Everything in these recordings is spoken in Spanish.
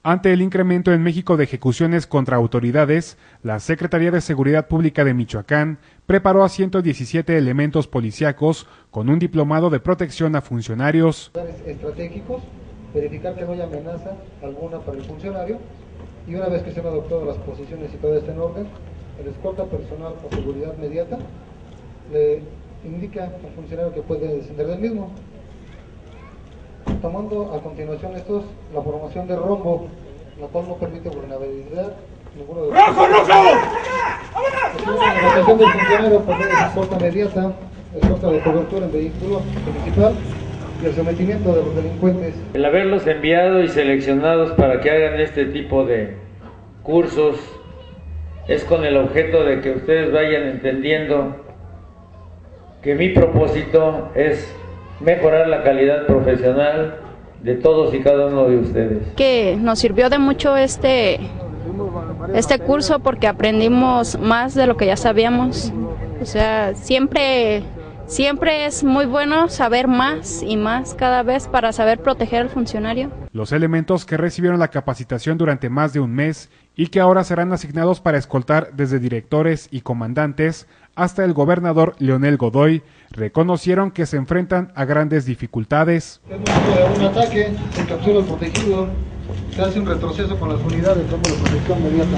Ante el incremento en México de ejecuciones contra autoridades, la Secretaría de Seguridad Pública de Michoacán preparó a 117 elementos policíacos con un diplomado de protección a funcionarios. Estratégicos, verificar que no haya amenaza alguna para el funcionario, y una vez que se han adoptado las posiciones y todo esto en orden, el escolta personal o seguridad inmediata le indica al funcionario que puede descender del mismo. Tomando a continuación la formación de rombo, la cual no permite vulnerabilidad ninguno de los... ¡Rojo, rojo! La evacuación del funcionario por medio de escolta inmediata, escolta de cobertura en vehículo municipal y el sometimiento de los delincuentes. El haberlos enviado y seleccionados para que hagan este tipo de cursos es con el objeto de que ustedes vayan entendiendo que mi propósito es mejorar la calidad profesional de todos y cada uno de ustedes. Que nos sirvió de mucho este curso porque aprendimos más de lo que ya sabíamos. O sea, siempre es muy bueno saber más y más cada vez para saber proteger al funcionario. Los elementos que recibieron la capacitación durante más de un mes y que ahora serán asignados para escoltar desde directores y comandantes hasta el gobernador Leonel Godoy, reconocieron que se enfrentan a grandes dificultades. En un ataque, se captura el protegido, se hace un retroceso con las unidades como la protección inmediata.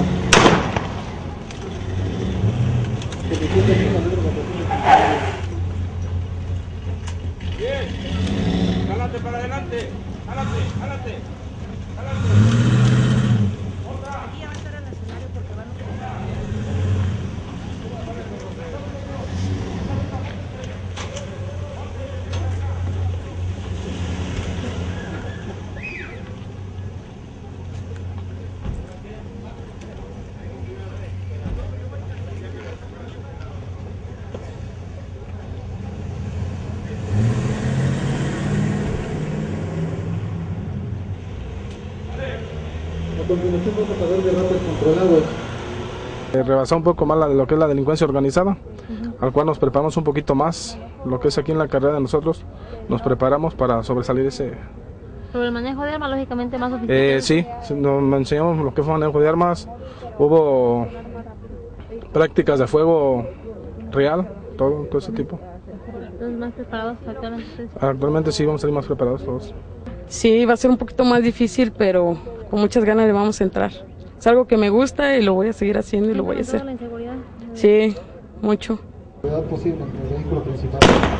Bien, jálate para adelante, jálate. A continuación vamos a ver derrames controlados. Rebasar un poco más lo que es la delincuencia organizada, al cual nos preparamos un poquito más, lo que es aquí en la carrera de nosotros, nos preparamos para sobresalir ese... ¿Sobre el manejo de armas, lógicamente más oficial? Sí, nos enseñamos lo que fue manejo de armas, hubo prácticas de fuego real, todo ese tipo. ¿Están más preparados actualmente? Actualmente sí, vamos a salir más preparados todos. Sí, va a ser un poquito más difícil, pero con muchas ganas le vamos a entrar. Es algo que me gusta y lo voy a seguir haciendo y lo voy a hacer. ¿La inseguridad? Sí, mucho. La posible en el vehículo principal.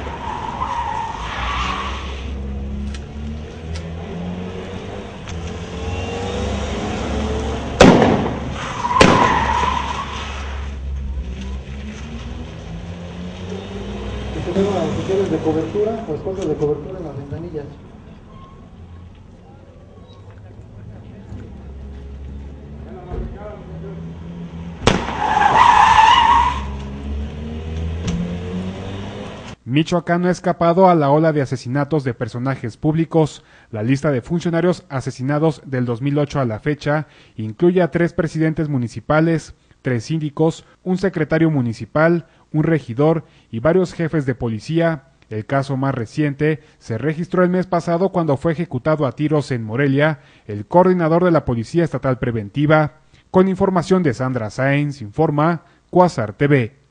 Que se llaman oficiales de cobertura o escoltas de cobertura en las ventanillas. Michoacán no ha escapado a la ola de asesinatos de personajes públicos. La lista de funcionarios asesinados del 2008 a la fecha incluye a 3 presidentes municipales, 3 síndicos, un secretario municipal, un regidor y varios jefes de policía. El caso más reciente se registró el mes pasado cuando fue ejecutado a tiros en Morelia el coordinador de la Policía Estatal Preventiva. Con información de Sandra Sáenz, informa Cuasar TV.